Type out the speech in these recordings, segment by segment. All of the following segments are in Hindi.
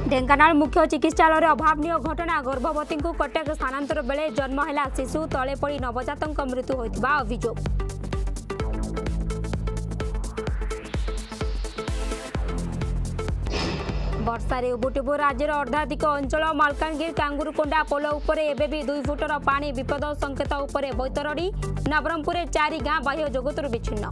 ढेंकानाल मुख्य चिकित्सालय अभावनीय घटना गर्भवती को कटक स्थानांतर बेले जन्म है शिशु तले पड़ी नवजात मृत्यु होता अभियोग। वर्षारे उबुटुबु राज्यर अर्धाधिक अंचल मालकानगिरी कांगुरुकोंडा पोल उपरे एबे भी 2 फुटर पानी विपद संकेत उपरे बैतरणी नवरंगपुर 4 गाँ बाह्य जगतरू विच्छिन्न।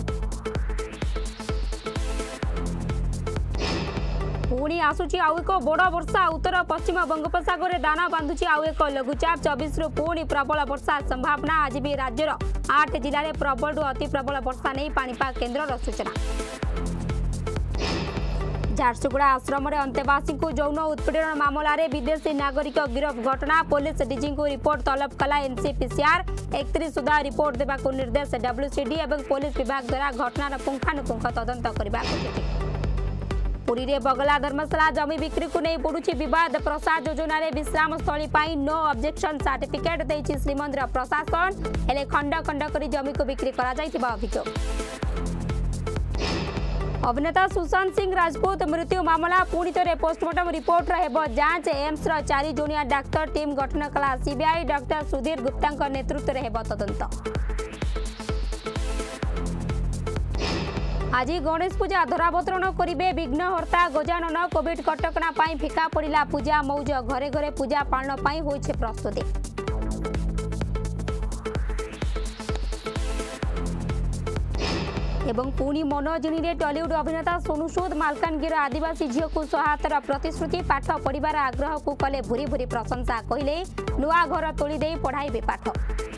पुणी आसुची आउ एक बड़ वर्षा उत्तर पश्चिम बंगोपसागर दाना बांधुची आउ एक लघुचाप 24 रु पुणी प्रबल वर्षा संभावना। आज भी राज्यर 8 जिले में प्रबल अति प्रबल वर्षा नहीं पाणीपाग केन्द्र सूचना। झारसुगुड़ा आश्रम अंतेवासी को यौन उत्पीड़न मामला रे विदेशी नागरिक गिरफ घटना। पुलिस डीजी को रिपोर्ट तलब कला एनसीपीसीआर 31 सुधा रिपोर्ट देवा निर्देश डब्ल्यूसीडी और पुलिस विभाग द्वारा घटनार पुंखानुपुंख तदंत करने। पुरी रे बगला धर्मशाला जमी बिक्री को नहीं बढ़ुची विवाद। प्रसाद योजना रे विश्राम स्थली पाई नो ऑब्जेक्शन सर्टिफिकेट देछि श्रीमंदिर प्रशासन हेले खंड खंड करी जमी को बिक्री करा जाइतिबा अभियोग। अभिनेता सुशांत सिंह राजपूत मृत्यु मामला पुणी थे पोस्टमार्टम रिपोर्ट हेब जांच। एम्स 4 जणिया डाक्तर टीम गठन कला सीबीआई। डॉक्टर सुधीर गुप्ता नेतृत्व में हेब तदंत। आज गणेश पूजा धरावतरण करेंगे विघ्नहर्ता गजानन। कोविड कटकणा फिका पड़ा पूजा मौज घरे घरे पूजा पालन होइछे प्रस्तुति। एवं पुणी मन जिणी टॉलीवुड अभिनेता सोनू सूद मालकानगिरी आदिवासी झील को सहायतार प्रतिश्रुति। पाठ पढ़ार आग्रह को कले भूरी भूरी प्रशंसा। कहले नुआ घर तोली दे पढ़ाइबे पाठ।